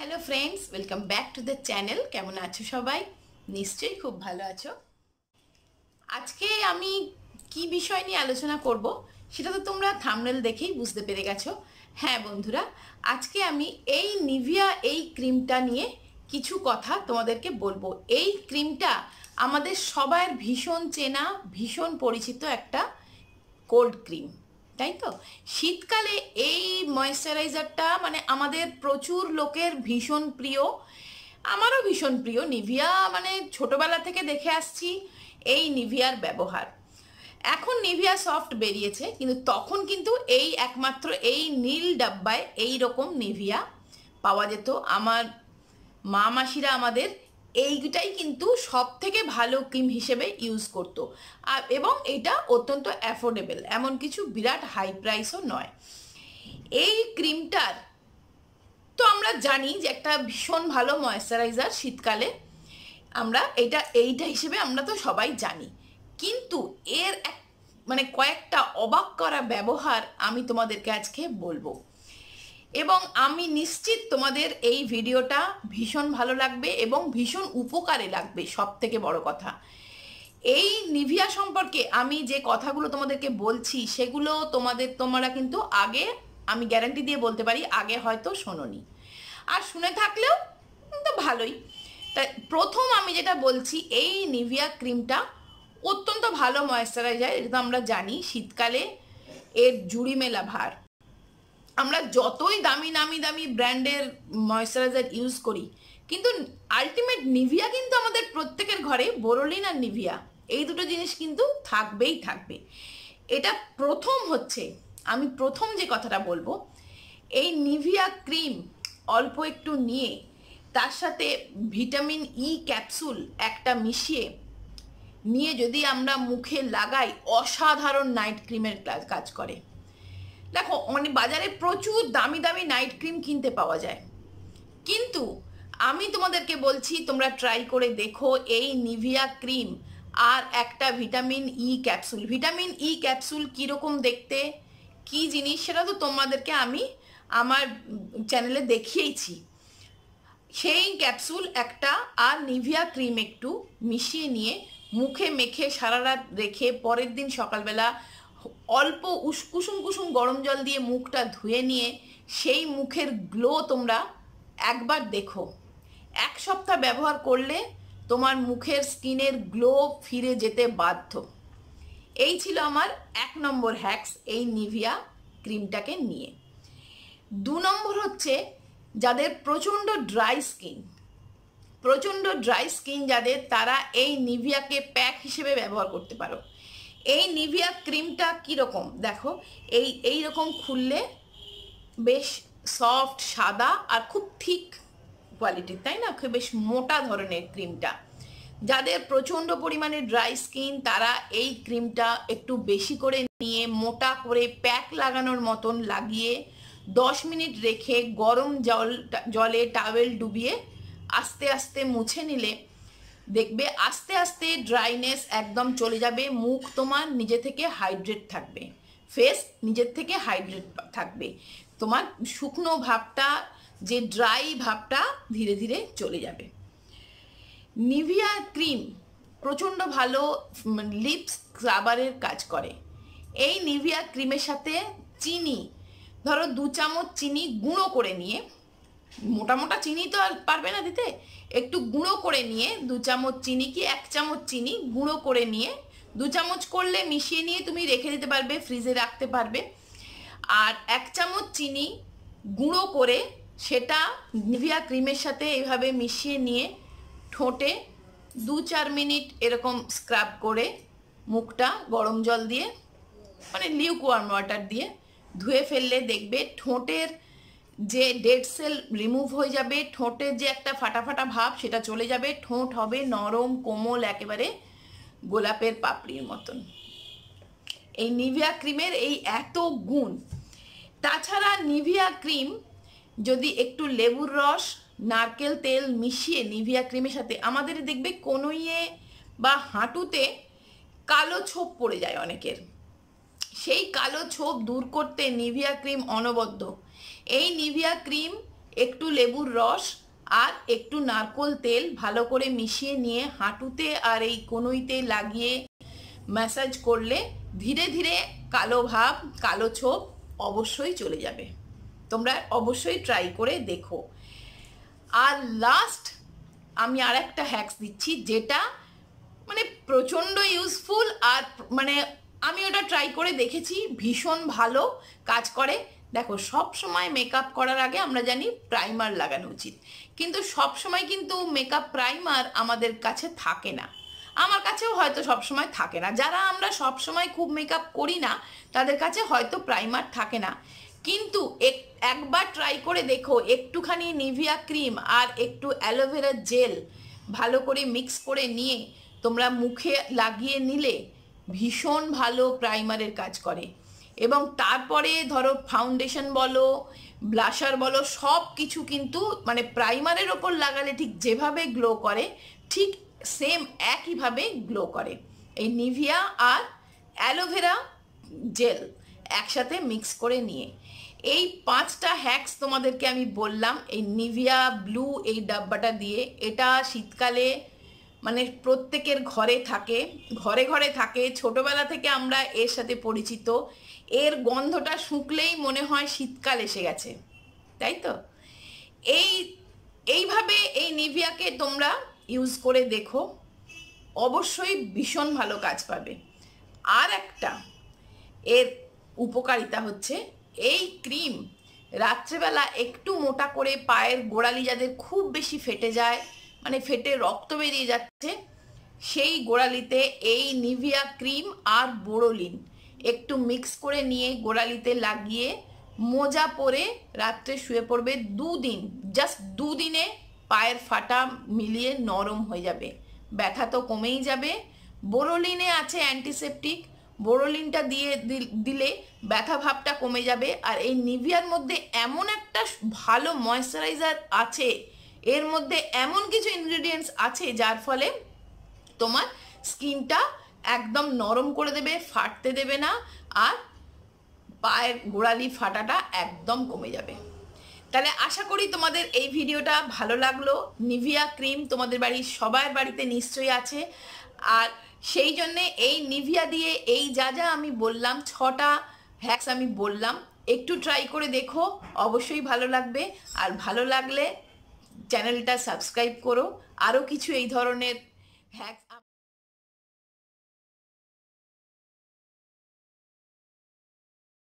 Hello friends, welcome back to the channel. केमन आछो सबाई? निश्चयই खूब ভালো আছো। আজকে আমি কি বিষয় নিয়ে আলোচনা করব সেটা তো তোমরা থাম্বনেল দেখেই বুঝতে পেরে গেছো। হ্যাঁ বন্ধুরা, আজকে আমি এই নিভিয়া এই ক্রিমটা নিয়ে কিছু কথা তোমাদেরকে বলবো। এই ক্রিমটা আমাদের সবার ভীষণ চেনা, ভীষণ পরিচিত একটা কোল্ড ক্রিম, তাই তো? শীতকালে এই ময়েশ্চারাইজারটা মানে আমাদের প্রচুর লোকের ভীষণ প্রিয়, আমারও ভীষণ প্রিয়। নিভিয়া মানে ছোটবেলা থেকে দেখে আসছি এই নিভিয়ার ব্যবহার। এখন নিভিয়া সফট বেরিয়েছে, কিন্তু তখন কিন্তু এই একমাত্র এই নীল ডাব্বায় এই রকম নিভিয়া পাওয়া যেত। আমার মা মাসিরা আমাদের এইটাই কিন্তু সব থেকে ভালো ক্রিম হিসেবে ইউজ করতো, এবং এটা অত্যন্ত অ্যাফোর্ডেবল, এমন কিছু বিরাট হাই প্রাইসও নয়। এই ক্রিমটার তো আমরা জানি যে একটা ভীষণ ভালো ময়েশ্চারাইজার শীতকালে, আমরা এইটা হিসেবে আমরা তো সবাই জানি। কিন্তু এর মানে কয়েকটা অবাক করা ব্যবহার আমি তোমাদেরকে আজকে বলবো, এবং আমি নিশ্চিত তোমাদের এই ভিডিওটা ভীষণ ভালো লাগবে এবং ভীষণ উপকারে লাগবে। সব থেকে বড় কথা, এই নিভিয়া সম্পর্কে আমি যে কথাগুলো তোমাদেরকে বলছি সেগুলো তোমরা কিন্তু আগে, আমি গ্যারান্টি দিয়ে বলতে পারি, আগে হয়তো শোনোনি, আর শুনে থাকলেও তো ভালোই। তাই প্রথম আমি যেটা বলছি, এই নিভিয়া ক্রিমটা অত্যন্ত ভালো ময়েশ্চারাইজার, এটা তো আমরা জানি। শীতকালে এর জুড়ি মেলা ভার। আমরা যতই দামি দামি ব্র্যান্ডের ময়েশ্চারাইজার ইউজ করি, কিন্তু আলটিমেট নিভিয়া কিন্তু আমাদের প্রত্যেকের ঘরে, বোরোলিন আর নিভিয়া এই দুটো জিনিস কিন্তু থাকবেই থাকবে। এটা প্রথম হচ্ছে, আমি প্রথম যে কথাটা বলবো, এই নিভিয়া ক্রিম অল্প একটু নিয়ে তার সাথে ভিটামিন ই ক্যাপসুল একটা মিশিয়ে নিয়ে যদি আমরা মুখে লাগাই, অসাধারণ নাইট ক্রিমের কাজ করে। দেখো, মানে বাজারে প্রচুর দামি দামি নাইট ক্রিম কিনতে পাওয়া যায়, কিন্তু আমি তোমাদেরকে বলছি তোমরা ট্রাই করে দেখো এই নিভিয়া ক্রিম আর একটা vitamin E capsule. Vitamin E capsule কীরকম দেখতে, কি জিনিস, সেটা তো তোমাদেরকে আমি আমার চ্যানেলে দেখিয়েছি। সেই ক্যাপসুল একটা আর নিভিয়া ক্রিম একটু মিশিয়ে নিয়ে মুখে মেখে সারা রাত রেখে পরের দিন সকালবেলা অল্প কুসুম কুসুম গরম জল দিয়ে মুখটা ধুয়ে নিয়ে সেই মুখের গ্লো তোমরা একবার দেখো। এক সপ্তাহ ব্যবহার করলে তোমার মুখের স্কিনের গ্লো ফিরে যেতে বাধ্য। এই ছিল আমার 1 নম্বর হ্যাক্স এই নিভিয়া ক্রিমটাকে নিয়ে। 2 নম্বর হচ্ছে, যাদের প্রচণ্ড ড্রাই স্কিন যাদের, তারা এই নিভিয়াকে প্যাক হিসেবে ব্যবহার করতে পারো। এই নিভিয়া ক্রিমটা কীরকম দেখো, এই রকম খুললে বেশ সফট, সাদা আর খুব থিক কোয়ালিটির, তাই না? খুব বেশ মোটা ধরনের ক্রিমটা। যাদের প্রচণ্ড পরিমাণে ড্রাই স্কিন, তারা এই ক্রিমটা একটু বেশি করে নিয়ে মোটা করে প্যাক লাগানোর মতন লাগিয়ে 10 মিনিট রেখে গরম জলে টাওয়েল ডুবিয়ে আস্তে আস্তে মুছে নিলে দেখবে আস্তে আস্তে ড্রাইনেস একদম চলে যাবে। মুখ তোমার নিজে থেকে হাইড্রেট থাকবে, ফেস নিজের থেকে হাইড্রেট থাকবে। তোমার শুকনো ভাবটা, যে ড্রাই ভাবটা ধীরে ধীরে চলে যাবে। নিভিয়া ক্রিম প্রচণ্ড ভালো লিপস স্ক্রাবারের কাজ করে। এই নিভিয়া ক্রিমের সাথে চিনি, ধরো 2 চামচ চিনি গুঁড়ো করে নিয়ে, মোটা মোটা চিনি তো আর পারবে না দিতে, একটু গুঁড়ো করে নিয়ে 2 চামচ চিনি কি 1 চামচ চিনি গুঁড়ো করে নিয়ে, 2 চামচ করলে মিশিয়ে নিয়ে তুমি রেখে দিতে পারবে, ফ্রিজে রাখতে পারবে। আর 1 চামচ চিনি গুঁড়ো করে সেটা নিভিয়া ক্রিমের সাথে এইভাবে মিশিয়ে নিয়ে ঠোঁটে 2-4 মিনিট এরকম স্ক্রাব করে মুখটা গরম জল দিয়ে, মানে লিউকওয়ার্ম ওয়াটার দিয়ে ধুয়ে ফেললে দেখবে ঠোঁটের যে ডেড সেল রিমুভ হয়ে যাবে, ঠোঁটের যে একটা ফাটা ফাটা ভাব সেটা চলে যাবে, ঠোঁট হবে নরম কোমল, একেবারে গোলাপের পাপড়ির মতন। এই নিভিয়া ক্রিমের এই এত গুণ। তাছাড়া নিভিয়া ক্রিম যদি একটু লেবুর রস, নারকেল তেল মিশিয়ে নিভিয়া ক্রিমের সাথে, আমাদের দেখবে কনুইয়ে বা হাঁটুতে কালো ছোপ পড়ে যায় অনেকের, সেই কালো ছোপ দূর করতে নিভিয়া ক্রিম অনবদ্য। এই নিভিয়া ক্রিম একটু লেবুর রস আর একটু নারকোল তেল ভালো করে মিশিয়ে নিয়ে হাঁটুতে আর এই কনুইতে লাগিয়ে ম্যাসাজ করলে ধীরে ধীরে কালো ভাব, কালো ছোপ অবশ্যই চলে যাবে। তোমরা অবশ্যই ট্রাই করে দেখো। আর লাস্ট আমি আর একটা হ্যাক্স দিচ্ছি, যেটা মানে প্রচণ্ড ইউজফুল, আর মানে আমি ওটা ট্রাই করে দেখেছি, ভীষণ ভালো কাজ করে। দেখো, সব সময় মেকআপ করার আগে আমরা জানি প্রাইমার লাগানো উচিত, কিন্তু সব সময় কিন্তু মেকআপ প্রাইমার আমাদের কাছে থাকে না। আমার কাছেও হয়তো সব সময় থাকে না। যারা আমরা সব সময় খুব মেকআপ করি না তাদের কাছে হয়তো প্রাইমার থাকে না, কিন্তু একবার ট্রাই করে দেখো, একটুখানি নিভিয়া ক্রিম আর একটু অ্যালোভেরা জেল ভালো করে মিক্স করে নিয়ে তোমরা মুখে লাগিয়ে নিলে ভীষণ ভালো প্রাইমারের কাজ করে। এবং তারপরে ধরো ফাউন্ডেশন বলো, ব্লাশার বলো, সব কিছু কিন্তু মানে প্রাইমারের ওপর লাগালে ঠিক যেভাবে গ্লো করে ঠিক সেম একইভাবে গ্লো করে। এই নিভিয়া আর অ্যালোভেরা জেল একসাথে মিক্স করে নিয়ে এই 5টা হ্যাক্স তোমাদেরকে আমি বললাম, এই নিভিয়া ব্লু এই ডাব্বাটা দিয়ে। এটা শীতকালে মানে প্রত্যেকের ঘরে থাকে, ঘরে ঘরে থাকে, ছোটবেলা থেকে আমরা এর সাথে পরিচিত। এর গন্ধটা শুঁকলেই মনে হয় শীতকাল এসে গেছে, তাই তো? এইভাবে এই নিভিয়াকে তোমরা ইউজ করে দেখো, অবশ্যই ভীষণ ভালো কাজ পাবে। আর একটা এর উপকারিতা হচ্ছে, এই ক্রিম রাত্রেবেলা একটু মোটা করে পায়ের গোড়ালি যাদের খুব বেশি ফেটে যায়, মানে ফেটে রক্ত বেরিয়ে যাচ্ছে, সেই গোড়ালিতে এই নিভিয়া ক্রিম আর বোরোলিন একটু মিক্স করে নিয়ে গোড়ালিতে লাগিয়ে মোজা পরে রাত্রে শুয়ে পড়বে। 2 দিন, জাস্ট 2 দিনে পায়ের ফাটা মিলিয়ে নরম হয়ে যাবে, ব্যথা তো কমেই যাবে। বোরোলিনে আছে অ্যান্টিসেপটিক, বোরোলিনটা দিয়ে দিলে ব্যথা ভাবটা কমে যাবে। আর এই নিভিয়ার মধ্যে এমন একটা ভালো ময়েশ্চারাইজার আছে, এর মধ্যে এমন কিছু ইনগ্রেডিয়েন্টস আছে যার ফলে তোমার স্কিনটা একদম নরম করে দেবে, ফাটতে দেবে না, আর পায়ের গোড়ালি ফাটাটা একদম কমে যাবে। তাহলে আশা করি তোমাদের এই ভিডিওটা ভালো লাগলো। নিভিয়া ক্রিম তোমাদের বাড়ির সবার বাড়িতে নিশ্চয়ই আছে, আর সেই জন্যে এই নিভিয়া দিয়ে এই যা যা আমি বললাম, 6টা হ্যাক্স আমি বললাম, একটু ট্রাই করে দেখো, অবশ্যই ভালো লাগবে। আর ভালো লাগলে চ্যানেলটা সাবস্ক্রাইব করো, আরও কিছু এই ধরনের হ্যাক্স